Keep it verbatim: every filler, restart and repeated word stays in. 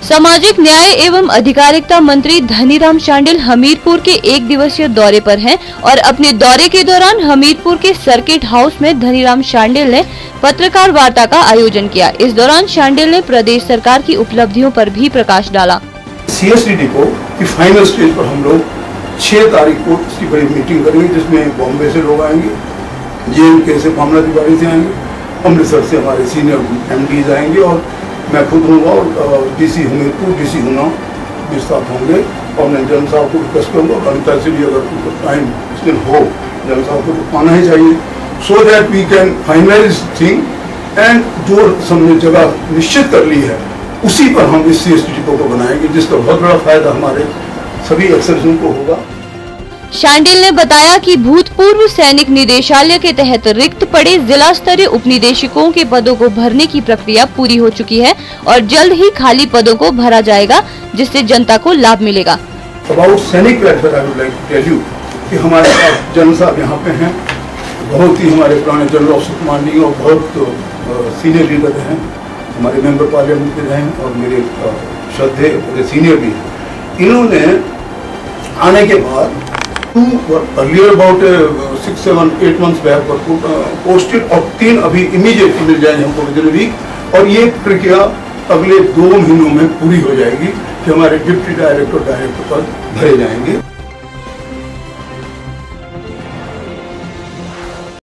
सामाजिक न्याय एवं अधिकारिता मंत्री धनीराम शांडिल हमीरपुर के एक दिवसीय दौरे पर हैं और अपने दौरे के दौरान हमीरपुर के सर्किट हाउस में धनीराम शांडिल ने पत्रकार वार्ता का आयोजन किया। इस दौरान शांडिल ने प्रदेश सरकार की उपलब्धियों पर भी प्रकाश डाला। सी एस डी टी को की फाइनल स्टेज पर हम लोग छह तारीख को इसकी बड़ी मीटिंग करेंगे, जिसमें बॉम्बे से लोग आएंगे, जे एन के से भावना तिवारी से आएंगे, अमृतसर से हमारे सीनियर एम डी आएंगे और मैं खुद हूँगा और डीसी हमीरपुर, डीसी हुना भी साथ होंगे। और मैं जनरल साहब को रिक्वेस्ट करूँगा अनिता से भी अगर उनको टाइम इस दिन हो, जनरल साहब को आना ही चाहिए, so that we can finalise thing and जो हमने जगह निश्चित कर ली है उसी पर हम इस सी एस टी को बनाएंगे, जिसका बहुत बड़ा फायदा हमारे सभी एक्सर्जन को होगा। शांडिल ने बताया कि भूतपूर्व सैनिक निदेशालय के तहत रिक्त पड़े जिला स्तरीय उप निदेशकों के पदों को भरने की प्रक्रिया पूरी हो चुकी है और जल्द ही खाली पदों को भरा जाएगा, जिससे जनता को लाभ मिलेगा। About Sainik welfare I would like to tell you कि हमारे पास जनरल साहब यहाँ पे हैं, बहुत ही हमारे पुराने जनरल ऑफिसर कमांडिंग और बहुत सीनियर लीडर हैं, हमारे मेंबर पार्लियामेंट के हैं और मेरे श्रद्धेय मेरे सीनियर भी हैं। इन्होंने आने के बाद earlier about six seven eight months back posted और तीन अभी इमीडिएटली मिल जाएंगे हमको विद इन वीक, और ये प्रक्रिया अगले दो महीनों में पूरी हो जाएगी कि हमारे डिप्टी डायरेक्टर डायरेक्टर पद भरे जाएंगे।